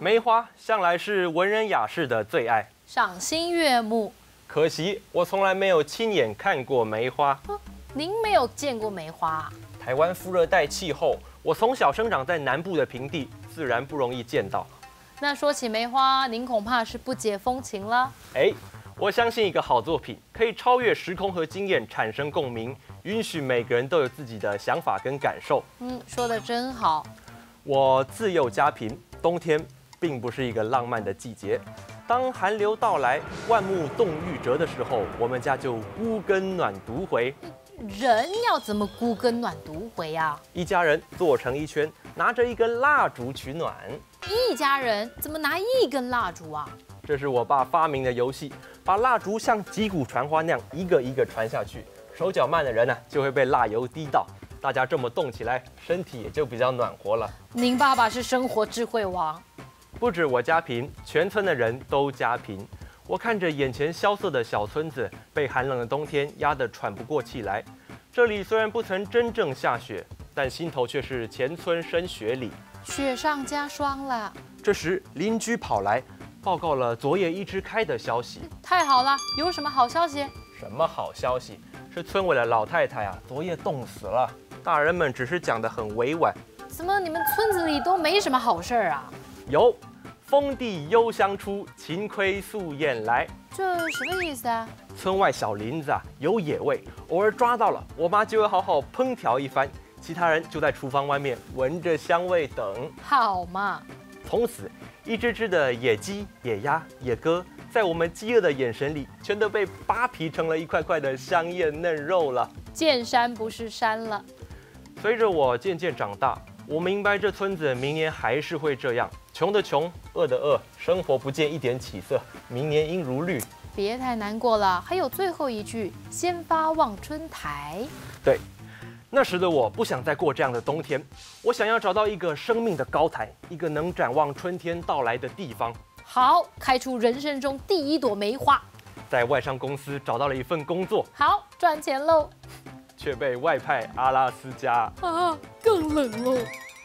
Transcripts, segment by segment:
梅花向来是文人雅士的最爱， 赏心悦目。 可惜我从来没有亲眼看过梅花。 您没有见过梅花？ 台湾副热带气候，我从小生长在南部的平地，自然不容易见到。 那说起梅花，您恐怕是不解风情了。 我相信一个好作品可以超越时空和经验，产生共鸣，允许每个人都有自己的想法跟感受。 说得真好。 我自幼家贫，冬天并不是一个浪漫的季节。当寒流到来，万木冻欲折的时候，我们家就孤根暖独回。 人要怎么孤根暖独回啊？ 一家人坐成一圈，拿着一根蜡烛取暖。 一家人怎么拿一根蜡烛啊？ 这是我爸发明的游戏，把蜡烛像击鼓传花那样一个一个传下去，手脚慢的人呢就会被蜡油滴到，大家这么动起来，身体也就比较暖和了。 您爸爸是生活智慧王。 不止我家贫，全村的人都家贫。我看着眼前萧瑟的小村子，被寒冷的冬天压得喘不过气来。这里虽然不曾真正下雪，但心头却是前村深雪里， 雪上加霜了。 这时邻居跑来，报告了昨夜一枝开的消息。 太好了，有什么好消息？ 什么好消息？是村委的老太太啊，昨夜冻死了。大人们只是讲得很委婉。 怎么你们村子里都没什么好事儿啊？ 有，风地幽香出，晴亏素燕来。 这什么意思啊？ 村外小林子啊有野味，偶尔抓到了，我妈就会好好烹调一番，其他人就在厨房外面闻着香味等。 好嘛。 从此，一只只的野鸡、野鸭、野鸽，在我们饥饿的眼神里，全都被扒皮成了一块块的香艳嫩肉了。 见山不是山了。 随着我渐渐长大，我明白这村子明年还是会这样，穷的穷，饿的饿，生活不见一点起色，明年应如绿。 别太难过了，还有最后一句“先发望春台”。 对，那时的我不想再过这样的冬天，我想要找到一个生命的高台，一个能展望春天到来的地方。 好，开出人生中第一朵梅花。 在外商公司找到了一份工作， 好，赚钱喽。 却被外派阿拉斯加啊，更冷喽。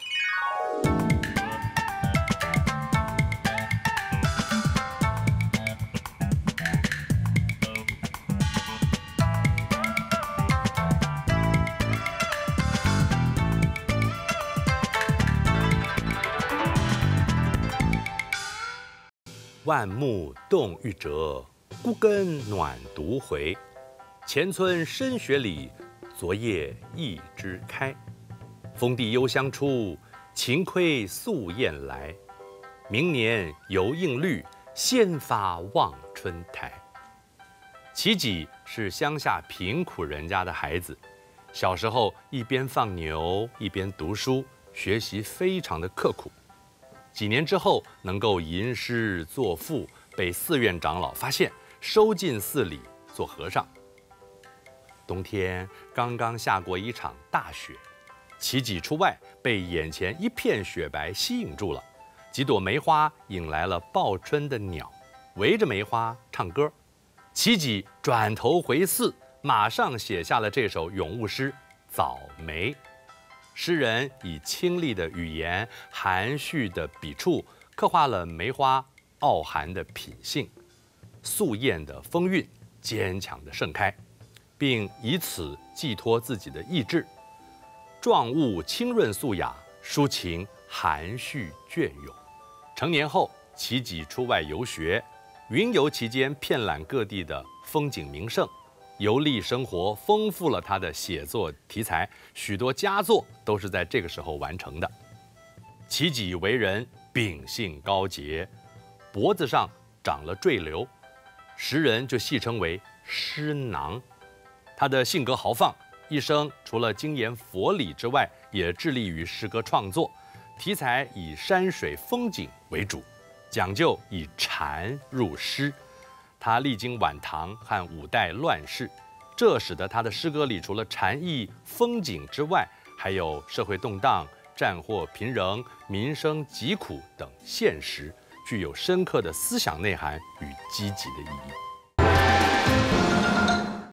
万木冻欲折，孤根暖独回。前村深雪里，昨夜一枝开。风地幽香出，晴亏素燕来。明年犹应绿，先发望春台。齐己是乡下贫苦人家的孩子，小时候一边放牛一边读书，学习非常的刻苦。几年之后，能够吟诗作赋，被寺院长老发现，收进寺里做和尚。冬天刚刚下过一场大雪，齐己出外，被眼前一片雪白吸引住了。几朵梅花引来了报春的鸟，围着梅花唱歌。齐己转头回寺，马上写下了这首咏物诗《早梅》。诗人以清丽的语言、含蓄的笔触，刻画了梅花傲寒的品性、素艳的风韵、坚强的盛开，并以此寄托自己的意志。状物清润素雅，抒情含蓄隽永。成年后，齐己出外游学，云游期间遍览各地的风景名胜。游历生活丰富了他的写作题材，许多佳作都是在这个时候完成的。齐己为人秉性高洁，脖子上长了赘瘤，时人就戏称为诗囊。他的性格豪放，一生除了精研佛理之外，也致力于诗歌创作，题材以山水风景为主，讲究以禅入诗。他历经晚唐和五代乱世，这使得他的诗歌里除了禅意、风景之外，还有社会动荡、战祸频仍、民生疾苦等现实，具有深刻的思想内涵与积极的意义。